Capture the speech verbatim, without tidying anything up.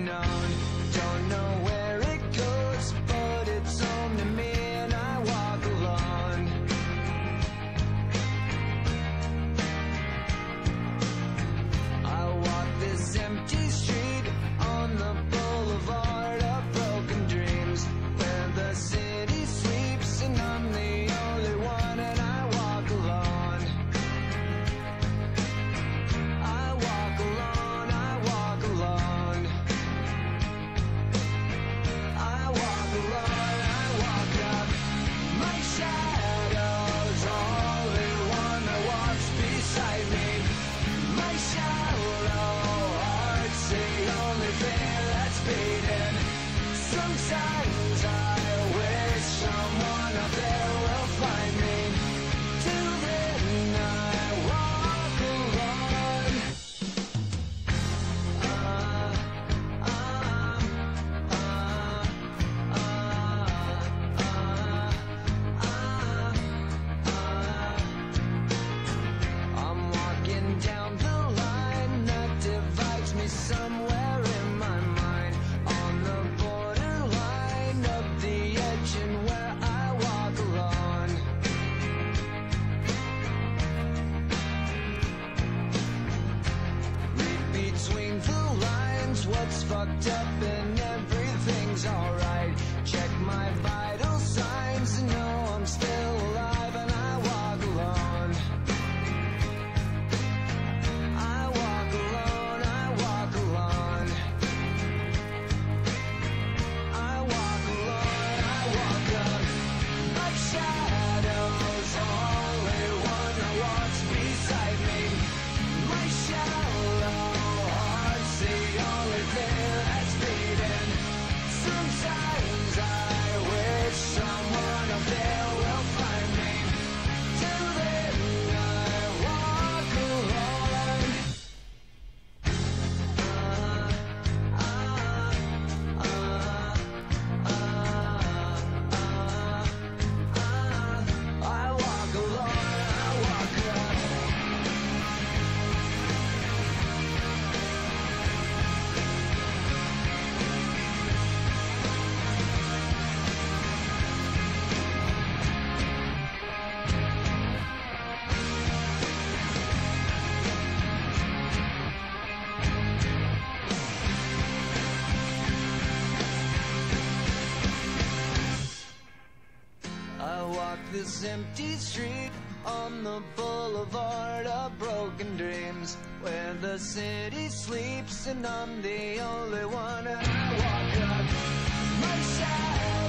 unknown. Don't know where it goes, but it's home to me, and I walk alone. I walk this empty street on the boulevard of broken dreams, where the city sleeps and I'm the only one, and I walk alone. I walk alone, I walk alone. I walk alone, I walk up. My shadow's only one that walks beside me. My shallow heart's the only thing that's beating. Sometimes I wish someone up there will find me. Till then I walk alone. Uh, uh, uh, uh, uh, I'm walking down the line that divides me somewhere in my mind, on the borderline of the edge and where I walk alone. Read between the lines what's fucked up and everything's alright. Check my vital signs to know I'm still alive, and I walk alone. I walk alone, I walk alone. I walk alone, I walk up. My shadow's only one that walks beside me. My shallow heart's the only thing that's beating. Sometimes I wish someone up there will find me. Till then I walk alone. Uh, uh, uh, uh, uh, I walk alone, I walk up. I walk this empty street on the boulevard of broken dreams, where the city sleeps and I'm the only one, and I walk up. My shadow